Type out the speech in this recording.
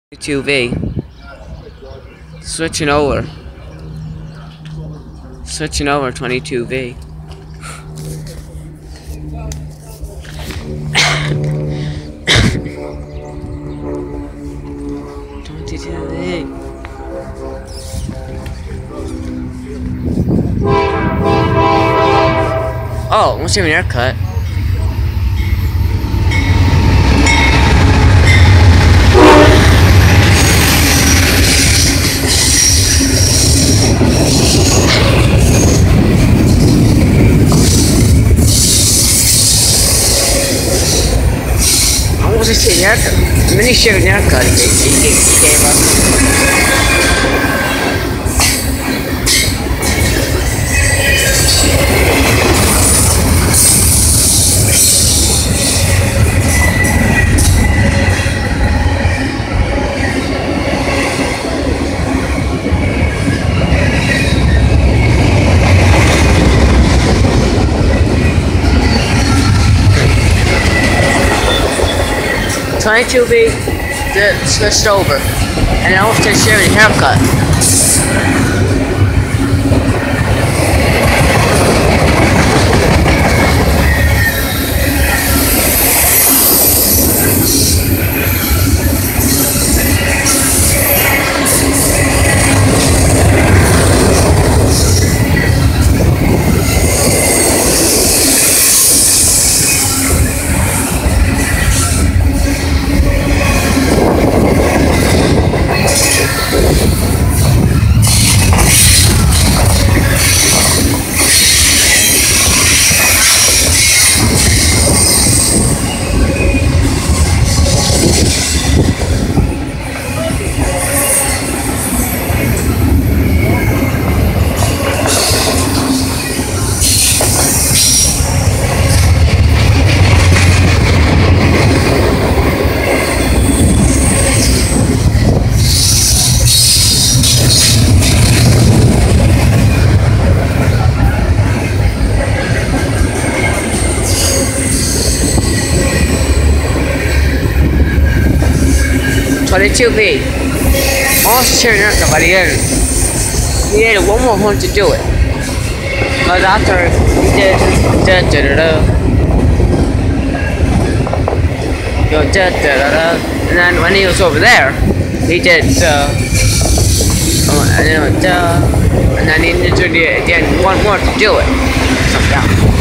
2V. Switching over. Switching over 22V. 22V. Oh, let's have an haircut. I want to see a haircut. And then he showed an haircut. He gave up. 22V switched over, and I want to share a haircut. But it 2V. Almost turned out but he needed one more one to do it. But after he did and then when he was over there, he did and then he needed to do one more to do it. So, yeah.